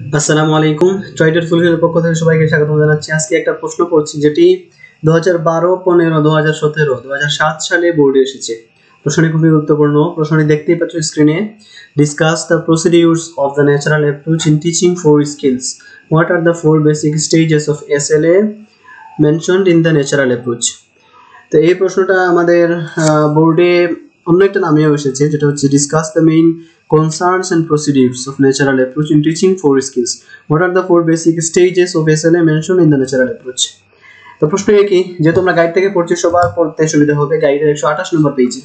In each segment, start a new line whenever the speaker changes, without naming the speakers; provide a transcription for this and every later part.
আসসালামু আলাইকুম। ট্রাইডের ফুলফিলের পক্ষ থেকে সবাইকে স্বাগত জানাচ্ছি। আজকে একটা প্রশ্ন করছি যেটি 2012, 15, 2017, 2007 সালে বোর্ডে এসেছে। প্রশ্নটি খুবই গুরুত্বপূর্ণ। প্রশ্নটি দেখতেই পাচ্ছ স্ক্রিনে। Discuss the procedures of the natural approach in teaching 4 skills. What are the 4 basic stages of SLA mentioned in the natural approach. তো এই প্রশ্নটা আমাদের বোর্ডে অন্য একটা নামেও এসেছে, যেটা হচ্ছে discuss the main concerns and procedures of natural approach in teaching 4 skills. What are the 4 basic stages of SLA mentioned in the natural approach? তো প্রশ্ন কি, যে তোমরা গাইড থেকে পড়ছো সবার পড়তে সুবিধা হবে। গাইডের 128 নম্বর পেজে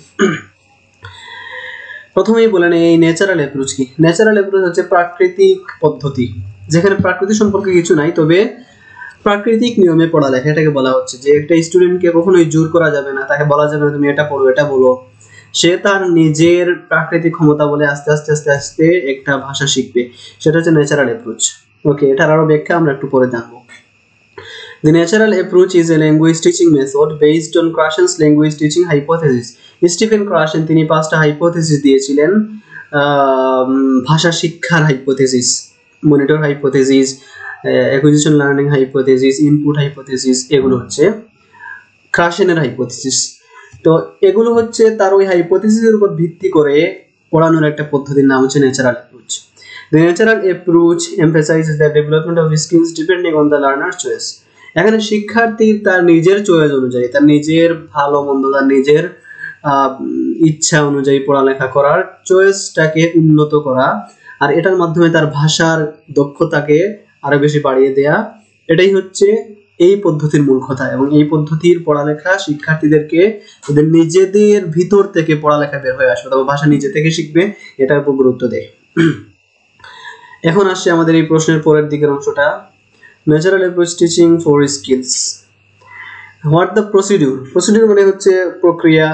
প্রথমেই বলেন এই ন্যাচারাল অ্যাপ্রোচ কি। ন্যাচারাল অ্যাপ্রোচ হচ্ছে প্রাকৃতিক পদ্ধতি, যেখানে প্রকৃতি সম্পর্কে কিছু নাই, তবে প্রাকৃতিক নিয়মে পড়ালেখা। এটাকে বলা হচ্ছে যে একটা স্টুডেন্টকে কখনোই জোর করা যাবে না, তাকে বলা যাবে না তুমি এটা পড়ো এটা বলো। সে তার নিজের প্রাকৃতিক ক্ষমতা বলে আস্তে আস্তে আস্তে আস্তে একটা ভাষা শিখবে, সেটা হচ্ছে ন্যাচারাল অ্যাপ্রোচ। ওকে, এটার আরো ব্যাখ্যা আমরা একটু পরে জানবো। The natural approach is a language teaching method based on Krashen's language teaching hypothesis. Stephen Krashen তিনি 5টা হাইপোথেসিস দিয়েছিলেন, ভাষা শিক্ষার hypothesis, monitor hypothesis, acquisition learning hypothesis, input hypothesis. এগুলো হচ্ছে ক্রাশেনের হাইপোথেসিস। তো এগুলো হচ্ছে তার ওই হাইপোথেসিসের উপর ভিত্তি করে পড়ানোর একটা পদ্ধতির নাম হচ্ছে natural approach. The natural approach emphasizes the development of skills depending on the learner's choice. এখানে শিক্ষার্থীর তার নিজের চয়েস অনুযায়ী, তার নিজের ভালো মন্দ, তার নিজের ইচ্ছা অনুযায়ী পড়ালেখা করার, চয়েসটাকে উন্নত করা, আর এটার মাধ্যমে তার ভাষার দক্ষতাকে আরো বেশি বাড়িয়ে দেয়া। এটাই হচ্ছে এই পদ্ধতির মূল কথা। এবং এই পদ্ধতির পড়ালেখা শিক্ষার্থীদেরকে ওদের নিজেদের ভিতর থেকে পড়ালেখা বের হয়ে আসবে, তবে ভাষা নিজে থেকে শিখবে, এটার উপর গুরুত্ব দেয়। এখন আসছে আমাদের এই প্রশ্নের পরের দিকের অংশটা, natural approach teaching 4 skills. What the procedure. Procedure মানে হচ্ছে প্রক্রিয়া।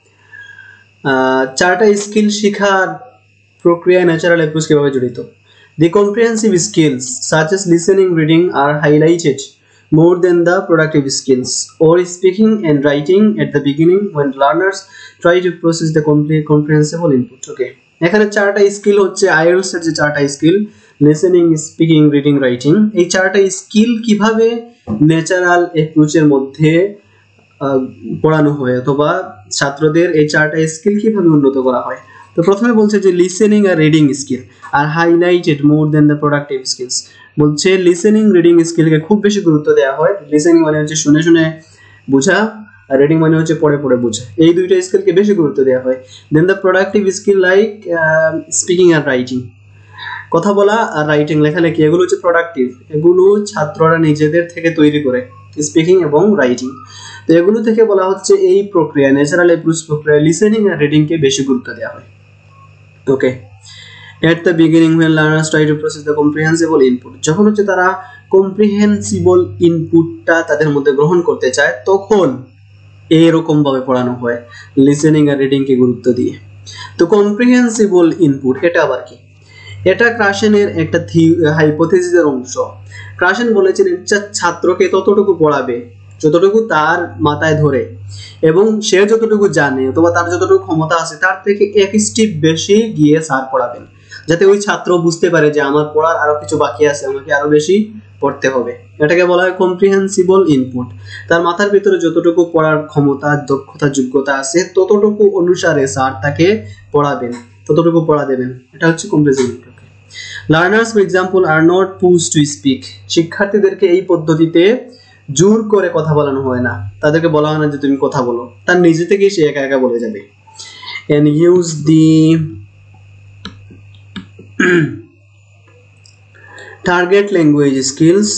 4টা স্কিল শেখার প্রক্রিয়া ন্যাচারাল অ্যাপ্রোচ কিভাবে জড়িত। The comprehensive skills such as listening, reading are highlighted more than the productive skills or speaking and writing at the beginning when learners try to process the comprehensible input. Okay, এখানে 4টা skill হচ্ছে IELTS এর যে 4টা skill, listening, speaking, reading, writing. এই 4টা skill কিভাবে natural অ্যাপ্রোচের মধ্যে পড়ানো হয়, অথবা ছাত্রদের এই 4টা স্কিল কিভাবে উন্নত করা হয়। তো প্রথমে বলছে যে লিসেনিং আর রিডিং স্কিল আর highlighted more than the productive skills. বলছে লিসেনিং, রিডিং স্কিলকে খুব বেশি গুরুত্ব দেওয়া হয়। লিসেনিং মানে হচ্ছে শুনে শুনে বোঝা, আর রিডিং মানে হচ্ছে পড়ে পড়ে বোঝা। এই দুইটা স্কিলকে বেশি গুরুত্ব দেওয়া হয়। Then the productive skill like speaking আর রাইটিং, কথা বলা আর রাইটিং, লেখালেখি, এগুলো হচ্ছে প্রোডাক্টিভ। এগুলো ছাত্ররা নিজেদের থেকে তৈরি করে, স্পিকিং এবং রাইটিং। তো এগুলো থেকে বলা হচ্ছে এই প্রক্রিয়া, ন্যাচারাল অ্যাপ্রোচ প্রক্রিয়া, লিসেনিং আর রিডিংকে বেশি গুরুত্ব দেওয়া হয়। ওকে, at the beginning when learners try to process the comprehensible input, যখন হচ্ছে তারা কম্প্রিহেন্সিবল ইনপুটটা তাদের মধ্যে গ্রহণ করতে চায়, তখন এরকম ভাবে পড়ানো হয় লিসেনিং আর রিডিং কে গুরুত্ব দিয়ে। তো কম্প্রিহেন্সিবল ইনপুট এটা আবার কি? এটা ক্রাশেনের একটা হাইপোথেসিসের অংশ। ক্রাশেন বলেছেন ছাত্রকে ততটুকু পড়াবে যতটুকু তার মাথায় ধরে, এবং সে যতটুকু জানে অথবা তার যতটুকু ক্ষমতা আছে তার থেকে এক স্টেপ বেশি গিয়ে স্যার পড়াবেন, যাতে ওই ছাত্র বুঝতে পারে যে আমার পড়ার আরো কিছু বাকি আছে, আমাকে আরো বেশি পড়তে হবে। এটাকে বলা হয় কম্প্রিহেন্সিবল ইনপুট। তার মাথার ভিতরে যতটুকু পড়ার ক্ষমতা, দক্ষতা, যোগ্যতা আছে ততটুকু অনুসারে স্যার তাকে পড়াবেন, ততটুকু পড়া দেবেন। এটা হচ্ছে comprehensible input. Learners for example are not pushed to speak. শিক্ষার্থীদেরকে এই পদ্ধতিতে জোর করে কথা বলানো হয় না, তাদেরকে বলা হয় না যে তুমি কথা বলো, তার নিজে থেকেই সে একা একা বলে যাবে। and use the target language skills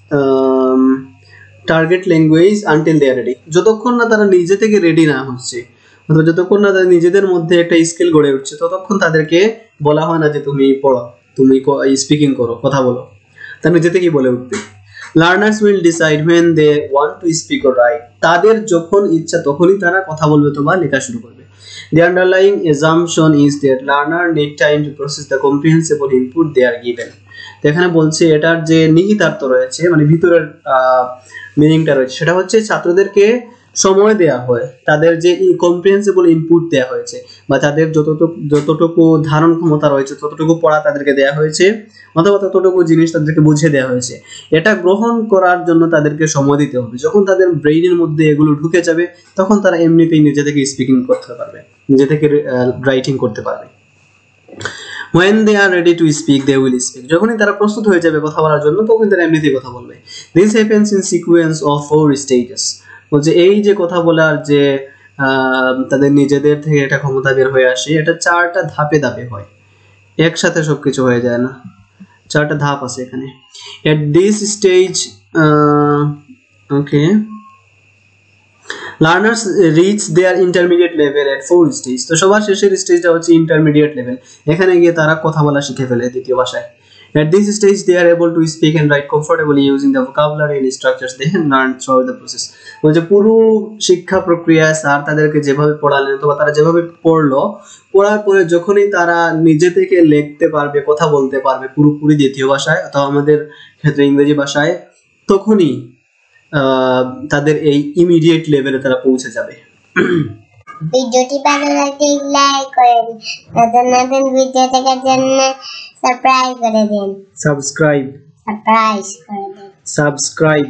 target language until they are ready. যতক্ষণ না তারা নিজে থেকে রেডি না হচ্ছে, অথবা যতক্ষণ না তারা নিজেদের মধ্যে একটা স্কিল গড়ে উঠছে, ততক্ষণ তাদেরকে বলা হয় না যে তুমি পড়ো, তুমি স্পিকিং করো, কথা বলো, তারা নিজে থেকেই বলে উঠবে। Learners will decide when they want to speak or write. তাদের যখন ইচ্ছা তখনই তারা কথা বলবে অথবা লেখা শুরু করবে। The underlying assumption is that learner need time to process the comprehensible input they are given. তো এখানে বলছে এটার যে নিহিতার্থ রয়েছে, মানে ভিতরের মিনিংটা রয়েছে, সেটা হচ্ছে ছাত্রদেরকে সময় দেয়া হয়, তাদের যে কম্প্রিহেন্সিবল ইনপুট দেয়া হয়েছে বা তাদের যতটুকু ধারণ ক্ষমতা রয়েছে ততটুকু পড়া তাদেরকে দেয়া হয়েছে অথবা ততটুকু জিনিস তাদেরকে বুঝিয়ে দেওয়া হয়েছে, এটা গ্রহণ করার জন্য তাদেরকে সময় দিতে হবে। যখন তাদের ব্রেইনের মধ্যে এগুলো ঢুকে যাবে তখন তারা এমনিতেই নিজে থেকে স্পিকিং করতে পারবে, নিজে থেকে রাইটিং করতে পারবে। When they are ready to speak, they will speak. যখনই তারা প্রস্তুত হয়ে যাবে কথা বলার জন্য তখন তারা এমনিতেই কথা বলবে। This happens in sequence of 4 stages. বলছে এই যে কথা বলার যে তাদের নিজেদের থেকে একটা ক্ষমতা বের হয়ে আসে, এটা 4টা ধাপে ধাপে হয়, একসাথে সবকিছু হয়ে যায় না, 4টা ধাপ আছে এখানে। At this stage, okay, learners reach their intermediate level at 4 stage. তো সবার শেষের স্টেজটা হচ্ছে ইন্টারমিডিয়েট লেভেল, এখানে গিয়ে তারা কথা বলা শিখে ফেলে দ্বিতীয় ভাষায়। At this stage they are able to speak and write comfortably using the vocabulary and structures they have learned throughout the process. বলছে পুরো শিক্ষা প্রক্রিয়ায় স্যার তাদেরকে যেভাবে পড়ালেন অথবা তারা যেভাবে পড়লো, পড়ার পরে যখনই তারা নিজে থেকে লিখতে পারবে, কথা বলতে পারবে পুরোপুরি দ্বিতীয় ভাষায় অথবা আমাদের ক্ষেত্রে ইংরেজি ভাষায়, তখনই তাদের এই ইমিডিয়েট লেভেলে তারা পৌঁছে যাবে।
ভিডিওটি ভালো লাগলে লাইক করেন, নতুন নতুন ভিডিও দেখার জন্য সাবস্ক্রাইব করে দিন।
সাবস্ক্রাইব
করে দিন।
Subscribe.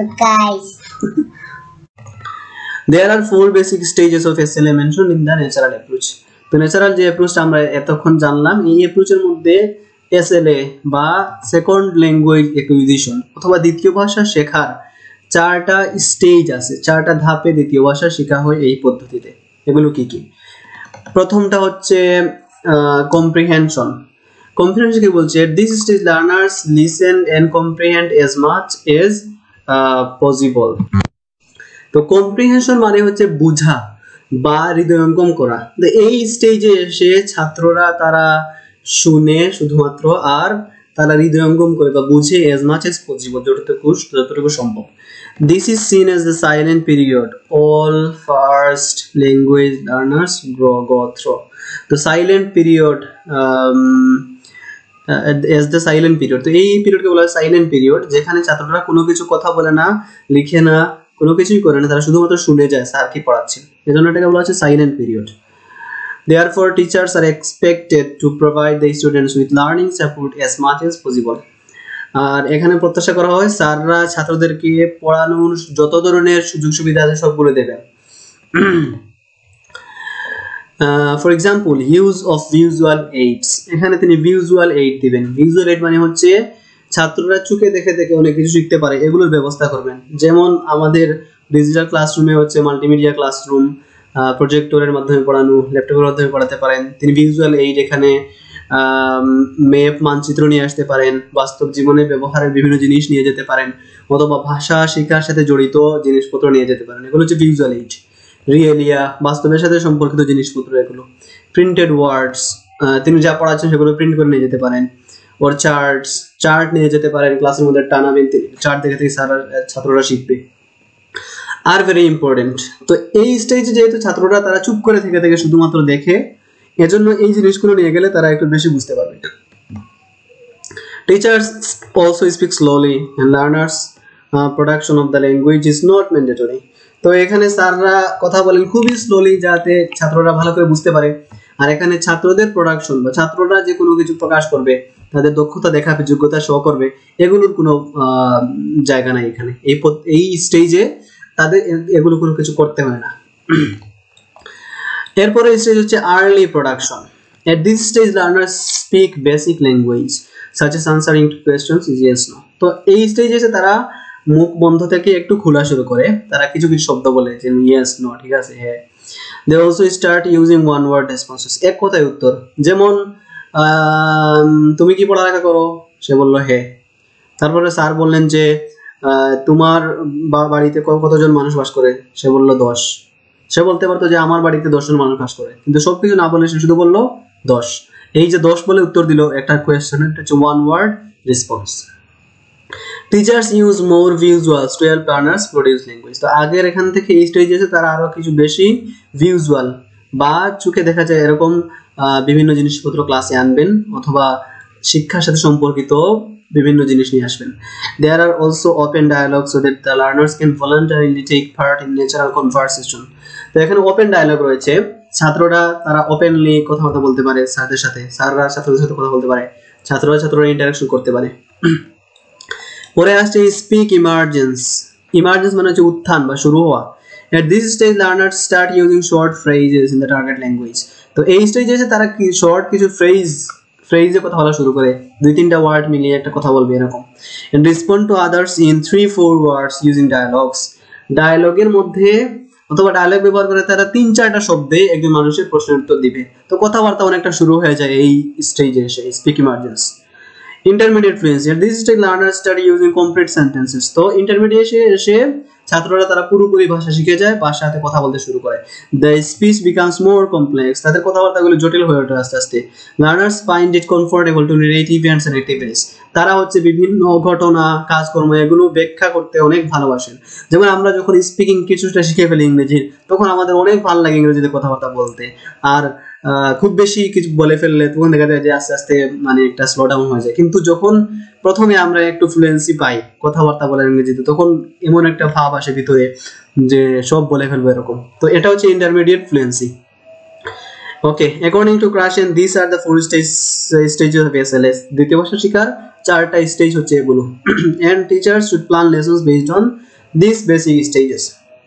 There
are 4 basic stages of SLA mentioned in the natural approach. তো ন্যাচারাল যে অ্যাপ্রোচটা আমরা এতক্ষণ জানলাম, এই অ্যাপ্রোচের মধ্যে SLA বা সেকেন্ড ল্যাঙ্গুয়েজ অ্যাকুইজিশন অথবা দ্বিতীয় ভাষা শেখার 4টা স্টেজ আছে, 4টা ধাপে দ্বিতীয় ভাষা শেখা হয় এই পদ্ধতিতে। এগুলো কি কি? প্রথমটা হচ্ছে কম্প্রিহেনশন। কম্প্রিহেনশন কি বলছে? At this stage learners listen and comprehend as much as possible. তো কম্প্রিহেনশন মানে হচ্ছে বুঝা বা হৃদয়ঙ্গম করা। তো এই স্টেজে এসে ছাত্ররা তারা শুনে শুধুমাত্র, আর তারা হৃদয়ঙ্গম করে বা বুঝে as much as possible, যতটুকু সম্ভব। This is seen as the silent period all first language learners go through. The silent period as the silent period. তো এই পিরিয়ডকে বলা হয় সাইলেন্ট পিরিয়ড, যেখানে ছাত্ররা কোনো কিছু কথা বলে না, লিখে না, কোনো কিছুই করে না, তারা শুধুমাত্র শুনে যায় স্যার কি পড়াচ্ছেন। এজন্য এটাকে বলা হচ্ছে silent period. Therefore teachers are expected to provide the students with learning support as much as possible. আর এখানে প্রত্যাশা করা হয় স্যাররা ছাত্রদেরকে পড়ানোর যত ধরনের সুযোগ সুবিধা আছে সবগুলো দেবেন। For example use of visual aids, এখানে তিনি ভিজুয়াল এইড দিবেন। ভিজুয়াল এইড মানে হচ্ছে ছাত্ররা চোখে দেখে দেখে অনেক কিছু শিখতে পারে, এগুলোর ব্যবস্থা করবেন। যেমন আমাদের ডিজিটাল ক্লাসরুমে হচ্ছে মাল্টিমিডিয়া ক্লাসরুম, প্রজেক্টরের মাধ্যমে পড়ানো, ল্যাপটপের মাধ্যমে পড়াতে পারেন। তিনি ভিজুয়াল এইড এখানে ম্যাপ, মানচিত্র নিয়ে আসতে পারেন, বাস্তব জীবনে ব্যবহারের বিভিন্ন জিনিস নিয়ে যেতে পারেন, অথবা ভাষা শেখার সাথে জড়িত জিনিসপত্র নিয়ে যেতে পারেন। এগুলো হচ্ছে ভিজুয়াল এইড। রিয়েলিয়া, বাস্তবের সাথে সম্পর্কিত জিনিসপত্র এগুলো। প্রিন্টেড ওয়ার্ডস, তিনি যা পড়াচ্ছেন সেগুলো প্রিন্ট করে নিয়ে যেতে পারেন। ওর চার্ট নিয়ে যেতে পারেন, ক্লাসের মধ্যে টানাবেন, চার্ট দেখে থেকে ছাত্ররা শিখবে। আর ভেরি ইম্পর্টেন্ট, তো এই স্টেজে যেহেতু ছাত্ররা তারা চুপ করে থেকে শুধুমাত্র দেখে, এজন্য এই জিনিসগুলো নিয়ে গেলে তারা একটু বেশি বুঝতে পারবে। Teachers also speak slowly and learners production of the language is not mandatory. তো এখানে স্যাররা কথা বলেন খুবই স্লোলি যাতে ছাত্ররা ভালো করে বুঝতে পারে। আর এখানে ছাত্রদের প্রোডাকশন বা ছাত্ররা যে কোনো কিছু প্রকাশ করবে, তাদের দক্ষতা দেখাবে, যোগ্যতা শো করবে, এগুলোর কোনো জায়গা নাই এখানে। এই স্টেজে তাদের এগুলো কোনো কিছু করতে হয় না। এরপরে স্টেজ হচ্ছে early production. At this stage learners speak basic language such as answering to questions yes no. তো এই স্টেজে এসে তারা মুখ বন্ধ থেকে একটু খোলা শুরু করে, তারা কিছু কিছু শব্দ বলে যে yes no, ঠিক আছে, হ্যাঁ। They also start using one word responses, এক কথায় উত্তর। যেমন তুমি কি পড়ালেখা করো, সে বলল হ্যাঁ। তারপরে স্যার বললেন যে তোমার বাড়িতে কতজন মানুষ বাস করে, সে বলল 10। সে বলতে পারতো যে আমার বাড়িতে 10 জন মানুষ বাস করে, কিন্তু সবকিছু না বলে সে শুধু বললো 10। এই যে 10 বলে উত্তর দিল একটা কোয়েশ্চেন, এটা হচ্ছে one word response. Teachers use more visuals to help learners produce language. তো আগের এখান থেকে এই স্টেজে এসে তারা আরো কিছু বেশি ভিজুয়াল বা চোখে দেখা যায় এরকম বিভিন্ন জিনিসপত্র ক্লাসে আনবেন, অথবা শিক্ষার সাথে সম্পর্কিত বিভিন্ন জিনিস নিয়ে আসবেন। There are also open dialogue so that the learners can voluntarily take part in natural conversation. তো এখানে ওপেন ডায়ালগ রয়েছে, ছাত্ররা তারা ওপেনলি কথাবার্তা বলতে পারে স্যারদের সাথে, স্যাররা ছাত্রদের সাথে কথা বলতে পারে, ছাত্ররা ইন্টারাকশন করতে পারে। পরে আসছে স্পিক ইমার্জেন্স। ইমার্জেন্স মানে হচ্ছে উত্থান বা শুরু হওয়া। At this stage learners start using short phrases in the target language. তো এই স্টেজে এসে তারা কি শর্ট কিছু ফ্রেজে কথা বলা শুরু করে, 2-3টা ওয়ার্ড মিলিয়ে একটা কথা বলবে এরকম। And respond to others in 3-4 words using dialogues. ডায়ালগের মধ্যে অথবা ডায়ালগ ব্যবহার করে তারা 3-4টা শব্দে একজন মানুষের প্রশ্নের উত্তর দিবে। তো কথাবার্তা অনেকটা শুরু হয়ে যায় এই স্টেজে এসে, speak emergence. Intermediate fluency. At this stage learners study using complete sentences. তো ইন্টারমিডিয়েটে এসে ছাত্ররা তারা পুরোপুরি ভাষা শিখে যায়, ভাষাতে কথা বলতে শুরু করে। The speech becomes more complex. তাদের কথাবার্তাগুলো জটিল হয়ে ওঠে আস্তে আস্তে। Learners find it comfortable to narrate events and activities. তারা হচ্ছে বিভিন্ন ঘটনা, কাজকর্ম এগুলো ব্যাখ্যা করতে অনেক ভালোবাসেন। যেমন আমরা যখন স্পিকিং কিছুটা শিখে ফেলি ইংরেজির, তখন আমাদের অনেক ভালো লাগে ইংরেজিতে কথাবার্তা বলতে। আর খুব বেশি কিছু বলে ফেললে তখন দেখা যায় যে আস্তে আস্তে মানে একটা স্লো ডাউন হয়ে যায়। কিন্তু যখন প্রথমে আমরা একটু ফ্লুয়েন্সি পাই কথাবার্তা বলার ইংরেজিতে, তখন এমন একটা ভাব আসে ভিতরে যে সব বলে ফেলবো এরকম। তো এটা হচ্ছে intermediate fluency. Okay, according to Krashen this are the 4 stages of SLS. দ্বিতীয় ভাষা শেখার 4টা স্টেজ হচ্ছে এগুলো। And teachers should plan lessons based on this basic stages.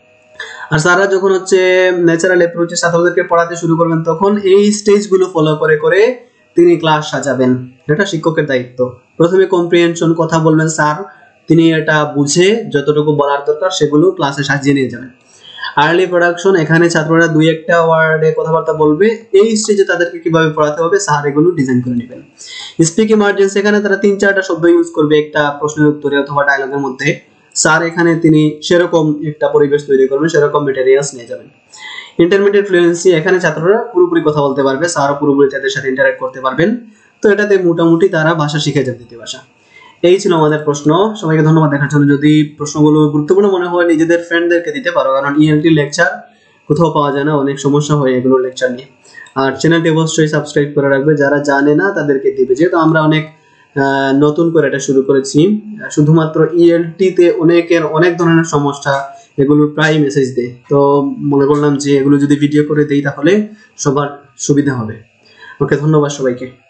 আর স্যাররা যখন হচ্ছে ন্যাচারাল অ্যাপ্রোচে ছাত্রদেরকে পড়াতে শুরু করবেন, তখন এই স্টেজগুলো ফলো করে করে তিনি ক্লাস সাজাবেন। এটা শিক্ষকের দায়িত্ব। প্রথমে কম্প্রিহেনশন কথা বলবেন স্যার, তিনি এটা বুঝে যতটুকু বলার দরকার সেগুলো ক্লাসে সাজিয়ে নিয়ে যাবেন। আর্লি প্রোডাকশন, এখানে ছাত্ররা 2-1টা ওয়ার্ডে কথাবার্তা বলবে, এই স্টেজে তাদেরকে কিভাবে পড়াতে হবে স্যার এগুলো ডিজাইন করে নেবেন। স্পিক ইমার্জেন্সি, এখানে তারা 3-4টা শব্দ ইউজ করবে একটা প্রশ্নের উত্তরে অথবা ডায়লগের মধ্যে। স্যার এখানে তিনি সেরকম একটা পরিবেশ তৈরি করবেন, সেরকম ম্যাটেরিয়ালস নিয়ে যাবেন। ইন্টারমিডিয়েট ফ্লুয়েন্সি, এখানে ছাত্ররা পুরোপুরি কথা বলতে পারবে, স্যারও পুরোপুরি তাদের সাথে ইন্টারঅ্যাক্ট করতে পারবেন। তো এটাতে মোটামুটি তারা ভাষা শিখে যাবে, দ্বিতীয় ভাষা। এই ছিল আমাদের প্রশ্ন। সবাইকে ধন্যবাদ দেখার জন্য। যদি প্রশ্নগুলো গুরুত্বপূর্ণ মনে হয় নিজেদের ফ্রেন্ডদেরকে দিতে পারো, কারণ ইএলটি লেকচার কোথাও পাওয়া যায় না, অনেক সমস্যা হয় এগুলোর লেকচার নিয়ে। আর চ্যানেলটি অবশ্যই সাবস্ক্রাইব করে রাখবে, যারা জানে না তাদেরকে দিবে, যেহেতু আমরা অনেক নতুন করে এটা শুরু করেছি। শুধুমাত্র ইএলটিতে অনেকের অনেক ধরনের সমস্যা, এগুলোর প্রায় মেসেজ দেয়। তো মনে করলাম যে এগুলো যদি ভিডিও করে দেই তাহলে সবার সুবিধা হবে। ওকে, ধন্যবাদ সবাইকে।